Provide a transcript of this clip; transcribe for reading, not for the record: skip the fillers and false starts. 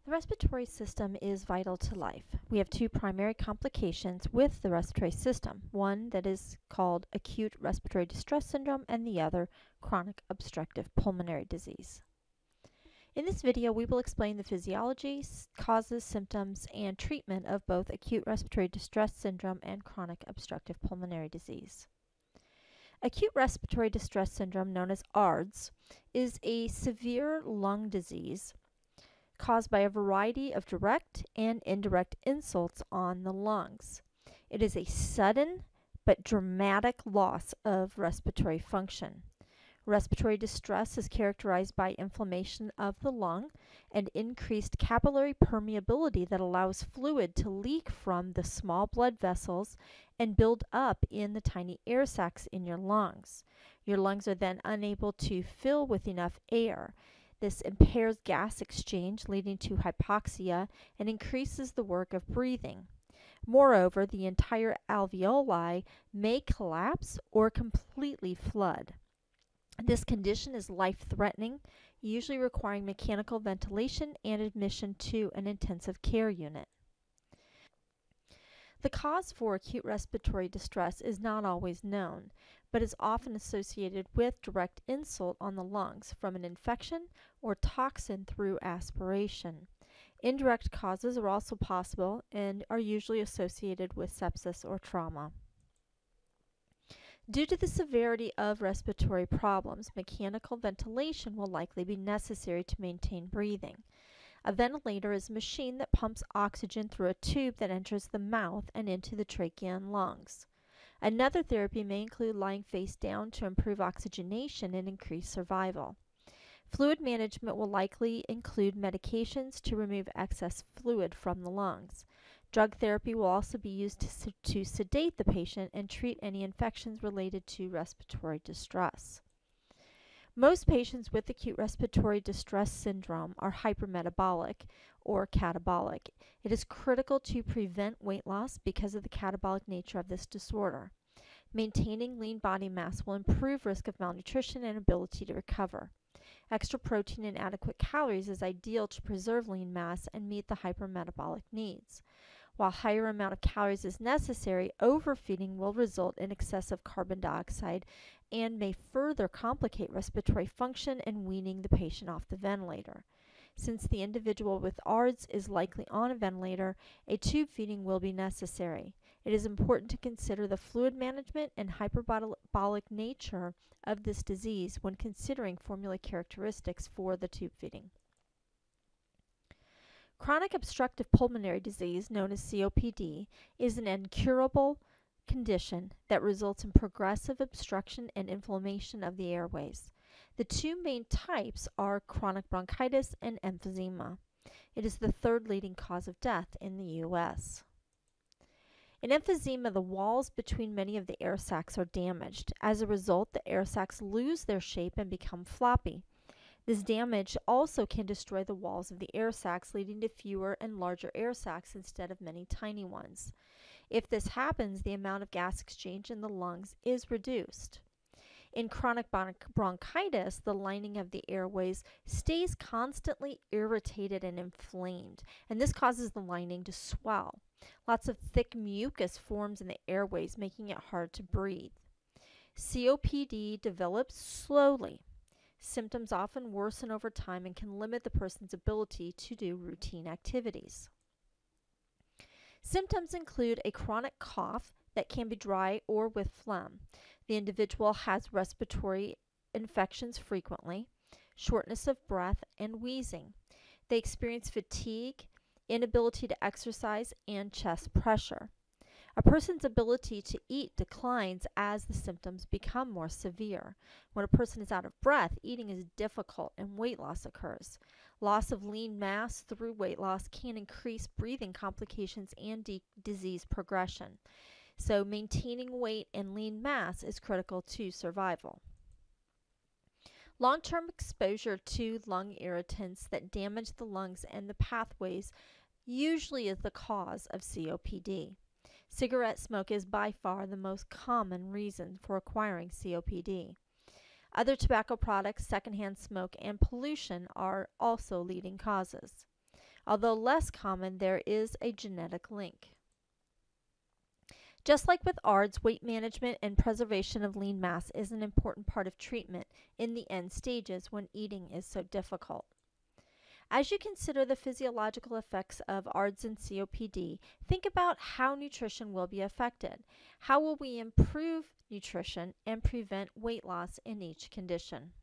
The respiratory system is vital to life. We have two primary complications with the respiratory system, one that is called acute respiratory distress syndrome and the other chronic obstructive pulmonary disease. In this video, we will explain the physiology, causes, symptoms, and treatment of both acute respiratory distress syndrome and chronic obstructive pulmonary disease. Acute respiratory distress syndrome, known as ARDS, is a severe lung disease caused by a variety of direct and indirect insults on the lungs. It is a sudden but dramatic loss of respiratory function. Respiratory distress is characterized by inflammation of the lung and increased capillary permeability that allows fluid to leak from the small blood vessels and build up in the tiny air sacs in your lungs. Your lungs are then unable to fill with enough air. This impairs gas exchange, leading to hypoxia and increases the work of breathing. Moreover, the entire alveoli may collapse or completely flood. This condition is life-threatening, usually requiring mechanical ventilation and admission to an intensive care unit. The cause for acute respiratory distress is not always known, but is often associated with direct insult on the lungs from an infection or toxin through aspiration. Indirect causes are also possible and are usually associated with sepsis or trauma. Due to the severity of respiratory problems, mechanical ventilation will likely be necessary to maintain breathing. A ventilator is a machine that pumps oxygen through a tube that enters the mouth and into the trachea and lungs. Another therapy may include lying face down to improve oxygenation and increase survival. Fluid management will likely include medications to remove excess fluid from the lungs. Drug therapy will also be used to sedate the patient and treat any infections related to respiratory distress. Most patients with acute respiratory distress syndrome are hypermetabolic or catabolic. It is critical to prevent weight loss because of the catabolic nature of this disorder. Maintaining lean body mass will improve risk of malnutrition and ability to recover. Extra protein and adequate calories is ideal to preserve lean mass and meet the hypermetabolic needs. While higher amount of calories is necessary, overfeeding will result in excessive carbon dioxide and may further complicate respiratory function and weaning the patient off the ventilator. Since the individual with ARDS is likely on a ventilator, a tube feeding will be necessary. It is important to consider the fluid management and hyperbolic nature of this disease when considering formula characteristics for the tube feeding. Chronic obstructive pulmonary disease, known as COPD, is an incurable condition that results in progressive obstruction and inflammation of the airways. The two main types are chronic bronchitis and emphysema. It is the third leading cause of death in the U.S. In emphysema, the walls between many of the air sacs are damaged. As a result, the air sacs lose their shape and become floppy. This damage also can destroy the walls of the air sacs, leading to fewer and larger air sacs instead of many tiny ones. If this happens, the amount of gas exchange in the lungs is reduced. In chronic bronchitis, the lining of the airways stays constantly irritated and inflamed, and this causes the lining to swell. Lots of thick mucus forms in the airways, making it hard to breathe. COPD develops slowly. Symptoms often worsen over time and can limit the person's ability to do routine activities. Symptoms include a chronic cough that can be dry or with phlegm. The individual has respiratory infections frequently, shortness of breath, and wheezing. They experience fatigue, inability to exercise, and chest pressure. A person's ability to eat declines as the symptoms become more severe. When a person is out of breath, eating is difficult and weight loss occurs. Loss of lean mass through weight loss can increase breathing complications and disease progression. So maintaining weight and lean mass is critical to survival. Long-term exposure to lung irritants that damage the lungs and the pathways usually is the cause of COPD. Cigarette smoke is by far the most common reason for acquiring COPD. Other tobacco products, secondhand smoke, and pollution are also leading causes. Although less common, there is a genetic link. Just like with ARDS, weight management and preservation of lean mass is an important part of treatment in the end stages when eating is so difficult. As you consider the physiological effects of ARDS and COPD, think about how nutrition will be affected. How will we improve nutrition and prevent weight loss in each condition?